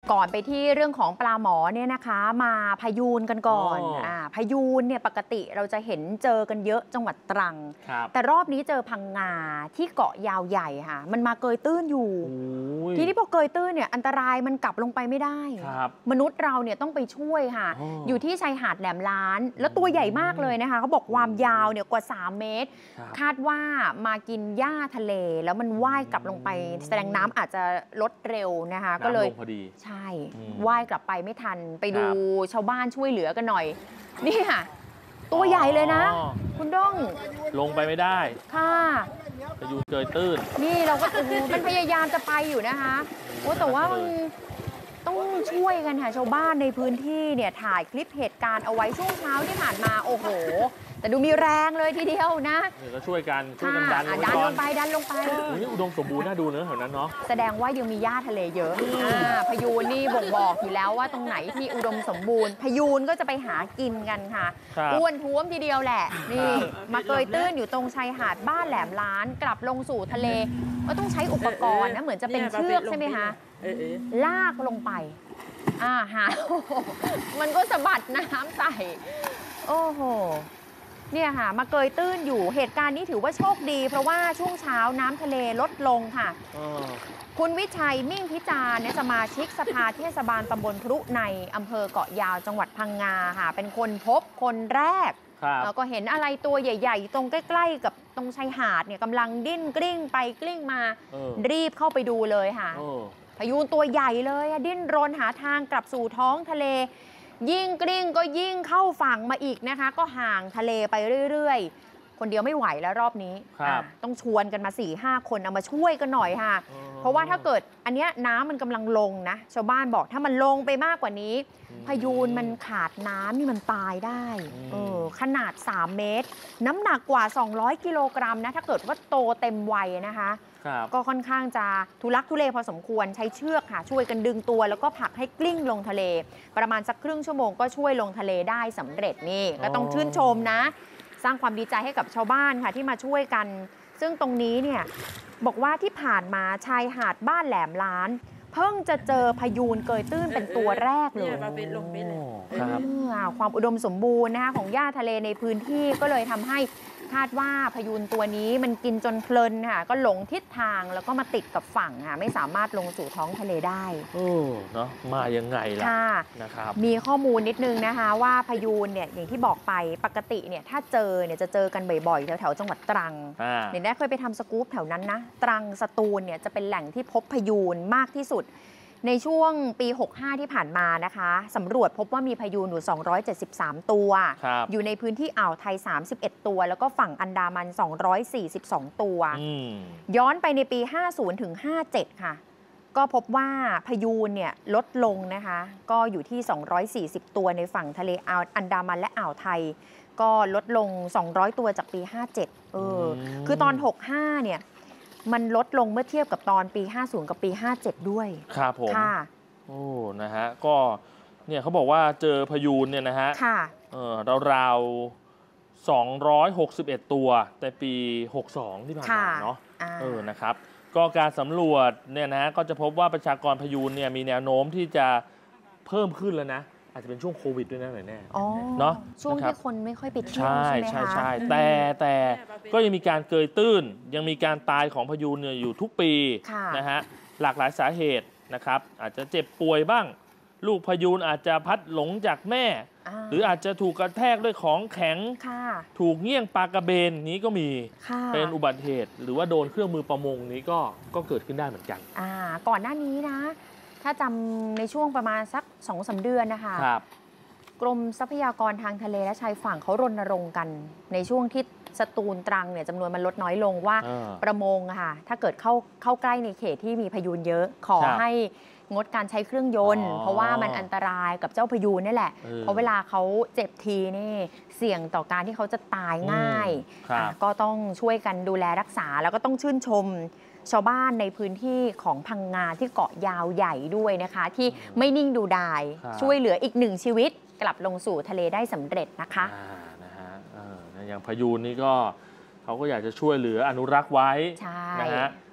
ก่อนไปที่เรื่องของปลาหมอเนี่ยนะคะมาพายูนกันก่อนพายูนเนี่ยปกติเราจะเห็นเจอกันเยอะจังหวัดตรังแต่รอบนี้เจอพังงาที่เกาะยาวใหญ่ค่ะมันมาเกยตื้นอยู่ทีนี้พอเกยตื้นเนี่ยอันตรายมันกลับลงไปไม่ได้มนุษย์เราเนี่ยต้องไปช่วยค่ะอยู่ที่ชายหาดแหลมล้านแล้วตัวใหญ่มากเลยนะคะเขาบอกความยาวเนี่ยกว่า3 เมตรคาดว่ามากินหญ้าทะเลแล้วมันว่ายกลับลงไปแสดงน้ำอาจจะลดเร็วนะคะก็เลยใช่ว่ายกลับไปไม่ทันไปดูชาวบ้านช่วยเหลือกันหน่อยนี่ค่ะตัวใหญ่เลยนะคุณด้งลงไปไม่ได้ค่ะจะอยู่เกยตื้นนี่เราก็มันพยายามจะไปอยู่นะคะโอ้แต่ว่ามันต้องช่วยกันค่ะชาวบ้านในพื้นที่เนี่ยถ่ายคลิปเหตุการณ์เอาไว้ช่วงเช้าที่ผ่านมาโอ้โหแต่ดูมีแรงเลยทีเดียวนะเดี๋ยวก็ช่วยกันดันลงไปนี่อุดมสมบูรณ์น่าดูเนื้อแถวนั้นเนาะแสดงว่ายังมีหญ้าทะเลเยอะพยูนนี่บ่งบอกอยู่แล้วว่าตรงไหนที่อุดมสมบูรณ์พยูนก็จะไปหากินกันค่ะอ้วนท้วมทีเดียวแหละนี่มาเกยตื้นอยู่ตรงชายหาดบ้านแหลมล้านกลับลงสู่ทะเลก็ต้องใช้อุปกรณ์นะเหมือนจะเป็นเชือกใช่ไหมคะลากลงไปหามันก็สะบัดน้ำใส่โอ้โหเนี่ยค่ะมาเกยตื้นอยู่เหตุการณ์นี้ถือว่าโชคดีเพราะว่าช่วงเช้าน้ำทะเลลดลงค่ะคุณวิชัยมิ่งพิจารณ์สมาชิกสภาเทศบาลตำบลพรุในอำเภอเกาะยาวจังหวัดพังงาค่ะเป็นคนพบคนแรกแล้วก็เห็นอะไรตัวใหญ่ๆตรงใกล้ๆกับตรงชายหาดเนี่ยกำลังดิ้นกลิ้งไปกลิ้งมารีบเข้าไปดูเลยค่ะพายุตัวใหญ่เลยดิ้นรนหาทางกลับสู่ท้องทะเลยิ่งกลิ้งก็ยิ่งเข้าฝั่งมาอีกนะคะก็ห่างทะเลไปเรื่อยๆคนเดียวไม่ไหวแล้วรอบนี้ต้องชวนกันมา 4-5 คนเอามาช่วยกันหน่อยค่ะเพราะว่าถ้าเกิดอันเนี้ยน้ำมันกำลังลงนะชาวบ้านบอกถ้ามันลงไปมากกว่านี้พายุมันขาดน้ำนี่มันตายได้ขนาด3 เมตรน้ำหนักกว่า200 กิโลกรัมนะถ้าเกิดว่าโตเต็มวัยนะคะก็ค่อนข้างจะทุลักทุเลพอสมควรใช้เชือกค่ะช่วยกันดึงตัวแล้วก็ผลักให้กลิ้งลงทะเลประมาณสักครึ่งชั่วโมงก็ช่วยลงทะเลได้สำเร็จนี่ก็ต้องชื่นชมนะสร้างความดีใจให้กับชาวบ้านค่ะที่มาช่วยกันซึ่งตรงนี้เนี่ยบอกว่าที่ผ่านมาชายหาดบ้านแหลมล้านเพิ่งจะเจอพายุเกยตื้นเป็นตัวแรกเลยความอุดมสมบูรณ์นะคะของหญ้าทะเลในพื้นที่ก็เลยทำให้คาดว่าพายุตัวนี้มันกินจนเพลินค่ะก็หลงทิศทางแล้วก็มาติดกับฝั่งค่ะไม่สามารถลงสู่ท้องทะเลได้เนาะมายังไงล่ะนะครับมีข้อมูลนิดนึงนะคะว่าพายุเนี่ยอย่างที่บอกไปปกติเนี่ยถ้าเจอเนี่ยจะเจอกันบ่อยๆแถวๆจังหวัดตรังเนี่ยได้เคยไปทำสกู๊ปแถวนั้นนะตรังสตูลเนี่ยจะเป็นแหล่งที่พบพายุมากที่สุดในช่วงปี 65 ที่ผ่านมานะคะสำรวจพบว่ามีพายุอยู่273 ตัวอยู่ในพื้นที่อ่าวไทย31 ตัวแล้วก็ฝั่งอันดามัน242 ตัวย้อนไปในปี 50 ถึง 57 ค่ะก็พบว่าพายุเนี่ยลดลงนะคะก็อยู่ที่ 240 ตัวในฝั่งทะเลอันดามันและอ่าวไทยก็ลดลง200 ตัวจากปี 57คือตอน 65 เนี่ยมันลดลงเมื่อเทียบกับตอนปี 50 กับปี 57 ด้วยครับผมนะฮะก็เนี่ยเขาบอกว่าเจอพายุเนี่ยนะฮะราวๆ261 ตัวในปี 62 ที่ผ่านมาเนาะนะครับก็การสำรวจเนี่ยนะก็จะพบว่าประชากรพายุเนี่ยมีแนวโน้มที่จะเพิ่มขึ้นแล้วนะอาจจะเป็นช่วงโควิดด้วยนะหน่อยแน่เนาะช่วงที่คนไม่ค่อยไปเที่ยวใช่ไหมคะใช่แต่ก็ยังมีการเกยตื้นยังมีการตายของพายุเนี่ยอยู่ทุกปีนะฮะหลากหลายสาเหตุนะครับอาจจะเจ็บป่วยบ้างลูกพายุอาจจะพัดหลงจากแม่หรืออาจจะถูกกระแทกด้วยของแข็งถูกเงี้ยงปลากระเบนนี้ก็มีเป็นอุบัติเหตุหรือว่าโดนเครื่องมือประมงนี้ก็เกิดขึ้นได้เหมือนกันก่อนหน้านี้นะถ้าจำในช่วงประมาณสัก 2-3 เดือนนะคะกรมทรัพยากรทางทะเลและชายฝั่งเขารณรงค์กันในช่วงที่สตูลตรังเนี่ยจำนวนมันลดน้อยลงว่าประมงค่ะถ้าเกิดเข้าใกล้ในเขตที่มีพายุเยอะขอให้งดการใช้เครื่องยนต์เพราะว่ามันอันตรายกับเจ้าพายุนี่แหละเพราะเวลาเขาเจ็บทีนี่เสี่ยงต่อการที่เขาจะตายง่ายก็ต้องช่วยกันดูแลรักษาแล้วก็ต้องชื่นชมชาวบ้านในพื้นที่ของพังงาที่เกาะยาวใหญ่ด้วยนะคะที่ไม่นิ่งดูดายช่วยเหลืออีก1 ชีวิตกลับลงสู่ทะเลได้สำเร็จนะคะอย่างพายุนี่ก็เขาก็อยากจะช่วยเหลืออนุรักษ์ไว้นะฮะ